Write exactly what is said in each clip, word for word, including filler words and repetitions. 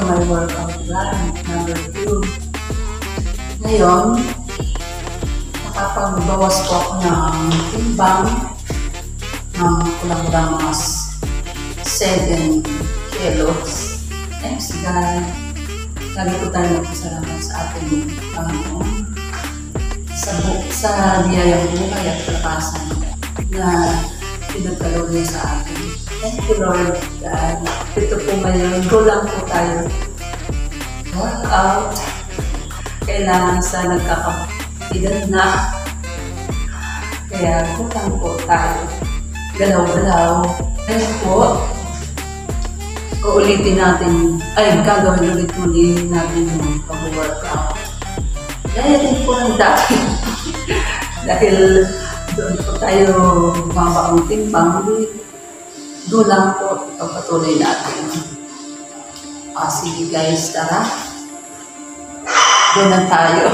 my workout plan. Number two. Ngayon, nakapagbawas po ako ng timbang ng kulang-kulang mga seven kilos. Thanks God. Lagi po tayo magpasalamat sa ating Panginoon sa, sa biyayang buhay at kalakasan na pinagkaloob niya sa atin. Thank you, Lord God. Ito po ngayon, go lang po tayo. Workout. Kailangan sa nagkakapitigan na. Kaya go lang po tayo. Galaw-galaw. Ngayon po, uulitin natin, ay gagawin ulit-ulit natin yung pag-workout. Kaya din po ng dati. Dahil doon po tayo mabaong timbang, doon lang po ipagpatuloy natin. Ah, sige guys, tara. Doon lang tayo.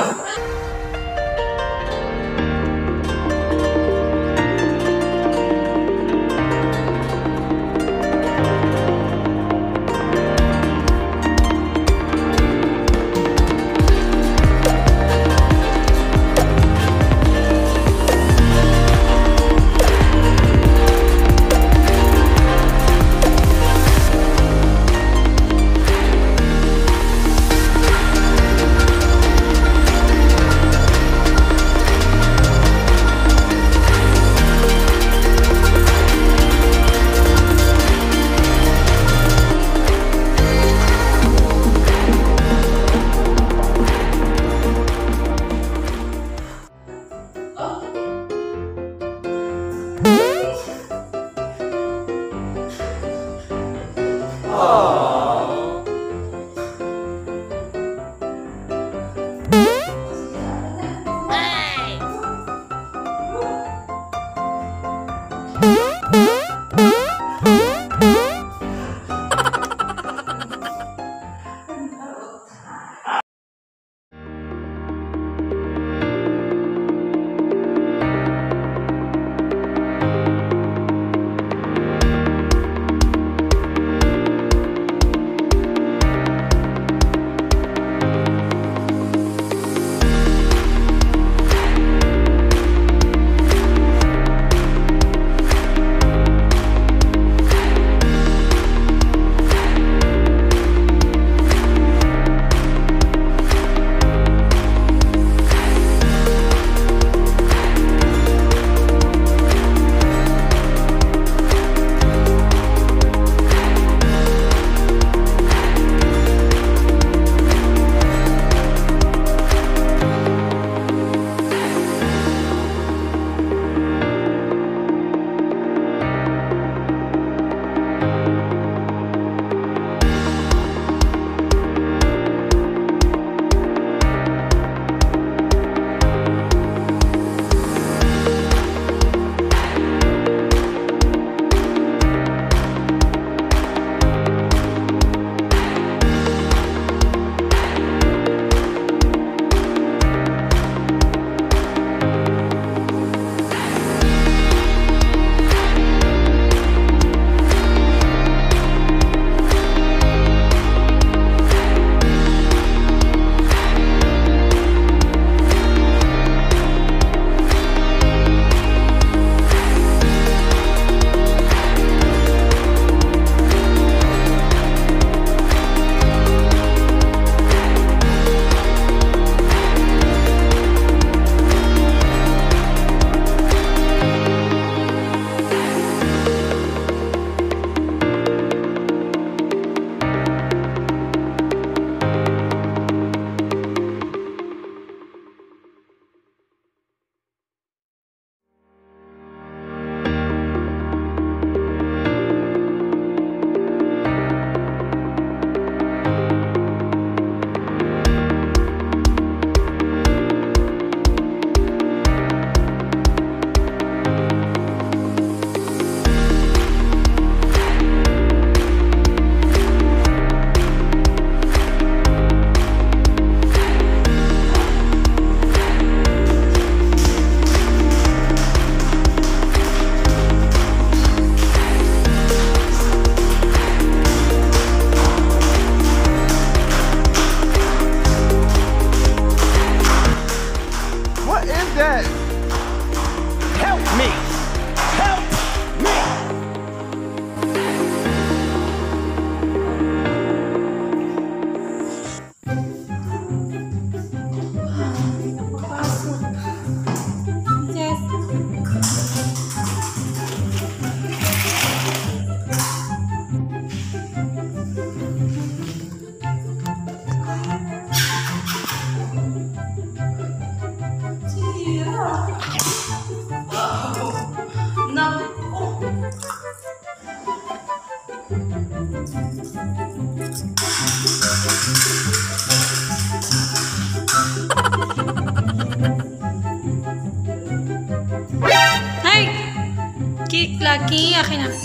Ay! Cake lagi. Akin na.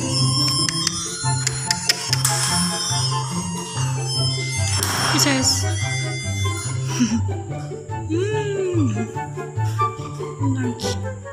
Scissors. Mmm. Large.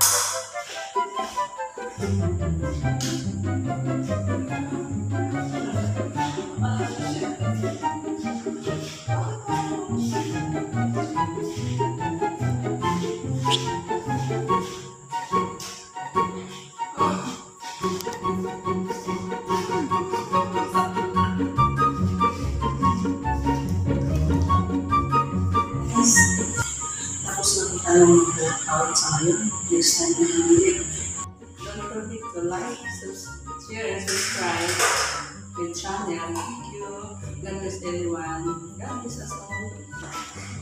Tapos na kita lang mag-workout sa ngayon. Next time na hindi. Don't forget to like, share, and subscribe to the channel. Thank you. God bless everyone. God bless us all.